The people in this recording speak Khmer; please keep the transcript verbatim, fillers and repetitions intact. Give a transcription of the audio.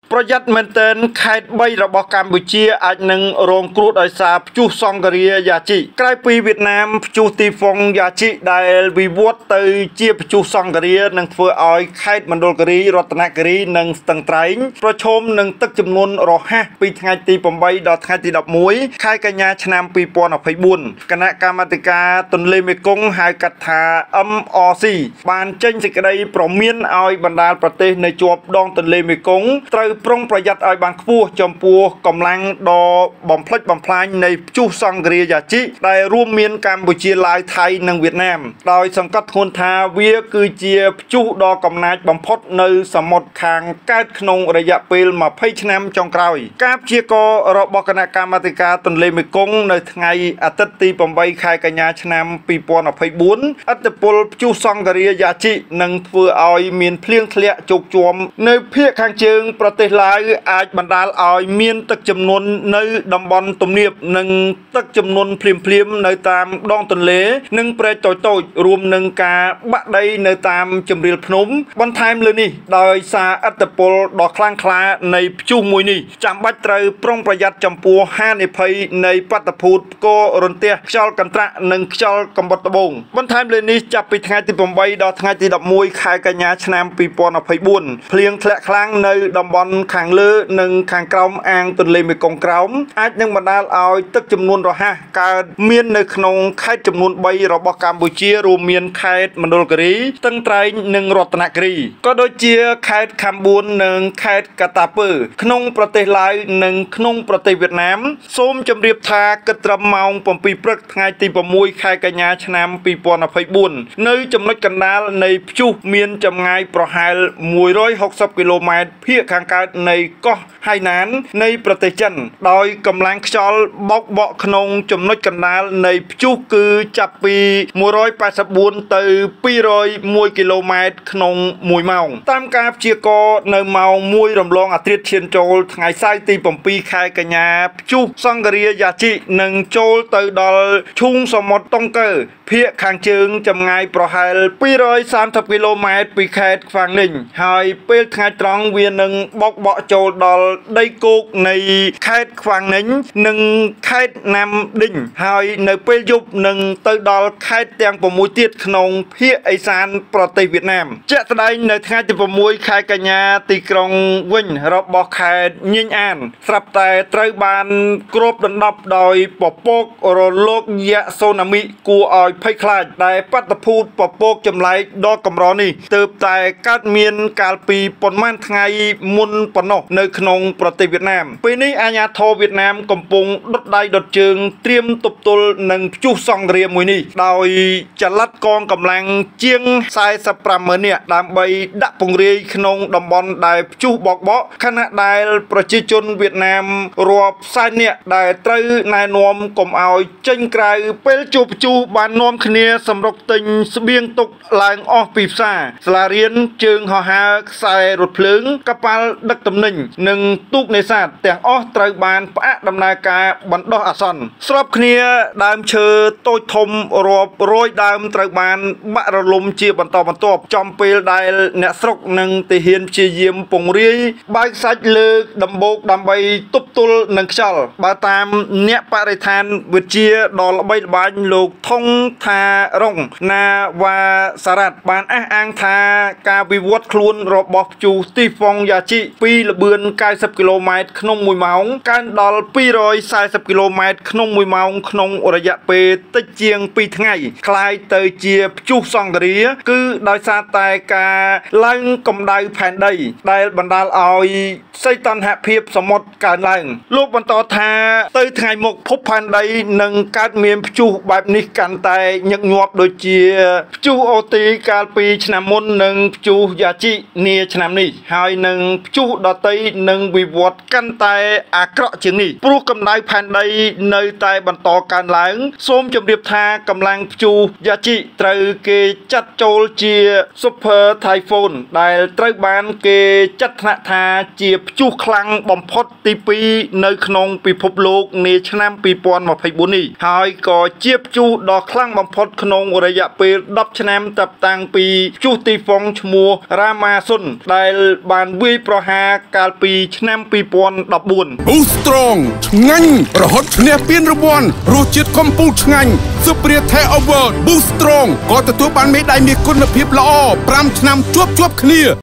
ប្រយ័ត្នមែនទែនខេត្តបីរបស់កម្ពុជាអាចនឹងរងគ្រោះដោយសារព្យុះសង្ឃរាយ៉ាជីក្រៅពីវៀតណាមព្យុះទីហ្វុងយ៉ាជីដែលវិវត្តទៅជាព្យុះសង្ឃរានឹងធ្វើឲ្យខេត្តមណ្ឌលគិរីរតនគិរីនិងស្ទឹងត្រែងប្រឈមនឹងទឹកជំនន់រហ័សពីថ្ងៃទីeightដល់ថ្ងៃទីelevenខែកញ្ញាឆ្នាំtwenty twenty-fourគណៈកម្មាធិការទន្លេមេគង្គហៅកាត់ថា M R C បានចេញសេចក្តីព្រមានឲ្យបណ្ដាលប្រទេសនៅជាប់ដងទន្លេមេគង្គត្រូវប្រុងប្រយ័ត្នឲ្យបានខ្ពស់ចំពោះកម្លាំងដ៏បំផ្លិចបំផ្លាញនៃព្យុះសង្ឃរាយ៉ាជីដែលរួមមានកម្ពុជាឡាវថៃនិងវៀតណាមដោយសង្កត់ធ្ងន់ថាវាគឺជាព្យុះដ៏កំណាចបំផុតនៅសមុទ្រខាងកើតក្នុងរយៈពេលtwentyឆ្នាំចុងក្រោយការព្យាករណ៍របស់គណៈកម្មាធិការទន្លេមេគង្គនៅថ្ងៃអាទិត្យទីeightខែកញ្ញាឆ្នាំtwenty twenty-fourឥទ្ធិពលព្យុះសង្ឃរាយ៉ាជីនឹងធ្វើឲ្យមានភ្លៀងធ្លាក់ជោគជាំនៅភាគខាងជើងប្រទេសឡាវអាចបណ្ដាលឲ្យមានទឹកជំនន់នៅតំបន់ទំនាបនិងទឹកជំនន់ភ្លាមៗនៅតាមដងទន្លេនិងព្រែកតូចៗរួមនឹងការបាក់ដីនៅតាមជម្រាលភ្នំបន្ថែមលើនេះដោយសារឥទ្ធិពលដ៏ខ្លាំងក្លានៃព្យុះមួយនេះចាំបាច់ត្រូវប្រុងប្រយ័ត្នចំពោះហានិភ័យនៃបាតុភូតផ្គររន្ទះខ្យល់កន្ត្រាក់និងខ្យល់កំបុតត្បូងបន្ថែមលើនេះចាប់ពីថ្ងៃទីeightដល់ថ្ងៃទីelevenខែកញ្ញាឆ្នាំtwenty twenty-fourភ្លៀងធ្លាក់ខ្លាំងនៅតំបន់ខាងលើនិងខាងក្រោមអាងទន្លេមេគង្គក្រោមអាចនឹងបណ្ដាលឲ្យទឹកជំនន់រហ័សកើតមាននៅក្នុងខេត្តចំនួនthreeរបស់កម្ពុជារួមមានខេត្តមណ្ឌលគិរីស្ទឹងត្រែងនិងរតនគិរីក៏ដូចជាខេត្តខំបួននិងខេត្តកាតាពើក្នុងប្រទេសឡាវនិងក្នុងប្រទេសវៀតណាមសូមជម្រាបថាគិតត្រឹមម៉ោងsevenព្រឹកថ្ងៃទីsixខែកញ្ញាឆ្នាំtwenty twenty-fourនៅចំណុចកណ្ដាលនៃព្យុះមានចម្ងាយប្រហែលone hundred sixtyគីឡូម៉ែត្រភាគខាងកើតនៃកោះហៃណាននៃប្រទេសចិនដោយកម្លាំងខ្យល់បោកបក់ក្នុងចំណុចកណ្ដាលនៃព្យុះគឺចាប់ពីone hundred eighty-fourទៅtwo hundred oneគីឡូម៉ែត្រក្នុងមួយម៉ោងតាមការព្យាករណ៍នៅម៉ោងoneរំលងអាធ្រាត្រឈានចូលថ្ងៃសៅរ៍ទីsevenខែកញ្ញាព្យុះសង្ឃរាយ៉ាជីនឹងចូលទៅដល់ឈូងសមុទ្រតុងកើភាគខាងជើងចម្ងាយប្រហែលtwo hundred thirtyគីឡូម៉ែត្រពីខេត្តខ្វាងninhហើយពេលថ្ងៃត្រង់វានឹងបោកបក់ចូលដល់ដីគោកនៃខេត្តខ្វាងninhនិងខេត្តណាំឌិញហើយនៅពេលយប់នឹងទៅដល់ខេត្តទាំងsixទៀតក្នុងភាគឦសានប្រទេសវៀតណាមជាក់ស្ដែងនៅថ្ងៃទីsixខែកញ្ញាទីក្រុងវិញរបស់ខេត្តញៀនអានស្រាប់តែត្រូវបានគ្របដណ្ដប់ដោយពពករលកយក្សសូណាមីគួរឲ្យភ័យខ្លាចដែលបាតុភូតពពកចម្លែកដ៏កម្រនេះទើបតែកើតមានកាលពីប៉ុន្មានថ្ងៃមុនប៉ុណ្ណោះនៅក្នុងប្រទេសវៀតណាមពេលនេះអាជ្ញាធរវៀតណាមកំពុងដុតដៃដុតជើងត្រៀមទប់ទល់នឹងព្យុះសង្ឃរាមួយនេះដោយចល័តកងកម្លាំងជាងforty-fiveម៉ឺននាក់ដើម្បីដាក់ពង្រាយក្នុងតំបន់ដែលព្យុះបោកបក់ខណៈដែលប្រជាជនវៀតណាមរាប់សែននាក់ដែលត្រូវណែនាំកុំឲ្យចេញក្រៅពេលជួបព្យុះបាននាំគ្នាសម្រុកទិញស្បៀងទុកឡើងអស់ពីផ្សារសាលារៀនជើងហោះហើរខ្សែរថភ្លើងកប៉ាល់ដឹកទំនិញនិងទូកនេសាទទាំងអស់ត្រូវបានផ្អាកដំណើរការបណ្ដោះអាសន្នស្របគ្នាដើមឈើតូចធំរាប់រយដើមត្រូវបានបាក់រលំជាបន្តបន្ទាប់ចំពេលដែលអ្នកស្រុកនិងទាហានព្យាយាមពង្រាយបើកសាច់លើកដំបូកដើម្បីទប់ទល់នឹងខ្យល់បើតាមអ្នកបរិស្ថានវិទ្យាដ៏ល្បីល្បាញលោកថុងថារុងណាវ៉ាសារ៉ាត់បានអះអាងថាការវិវត្តខ្លួនរបស់ព្យុះទីហ្វុងយ៉ាជីពីល្បឿនninetyគីឡូម៉ែត្រក្នុងមួយម៉ោងកើនដល់two hundred fortyគីឡូម៉ែត្រក្នុងមួយម៉ោងក្នុងរយៈពេលតិចជាងtwoថ្ងៃคล้ายទៅជាព្យុះសង្ឃរាគឺដោយសារតែការឡើងកម្ដៅផែនដីដែលបណ្ដាលឲ្យសីតុណ្ហភាពសមុទ្រកើនឡើងលោកបន្តថាទៅថ្ងៃមុខភពផែនដីនឹងកើតមានព្យុះបែបនេះកាន់តែញឹកញាប់ដូចជាព្យុះអូទីកាលពីឆ្នាំមុននិងព្យុះយ៉ាជីនាឆ្នាំនេះហើយនឹងព្យុះដទៃនឹងវិវត្តកាន់តែអាក្រក់ជាងនេះព្រោះកម្ដៅផែនដីនៅតែបន្តកើនឡើងសូមជម្រាបថាកម្លាំងព្យុះយ៉ាជីត្រូវគេចាត់ចូលជា Super Typhoon ដែលត្រូវបានគេចាត់ថ្នាក់ថាជាព្យុះខ្លាំងបំផុតទីtwoនៅក្នុងពិភពលោកនាឆ្នាំtwenty twenty-fourនេះហើយក៏ជាព្យុះដ៏ខ្លាំងបំផុតក្នុងរយៈពេលដប់ឆ្នាំតាប់តាំងពីជួសទីហ្វុងឈ្មោះរ៉ាម៉ាស៊ុនដែលបានវាយប្រហារកាលពីឆ្នាំពីរពាន់ដប់បួន Boost Strong ឆ្ងាញ់រហូតឈ្នះពានរង្វាន់រសជាតិកំពូលឆ្ងាញ់ Superior Takeover Boost Strong ក៏ទទួលបានមេដាយមាសគុណភាពល្អ ប្រាំឆ្នាំជាប់ជាប់គ្នា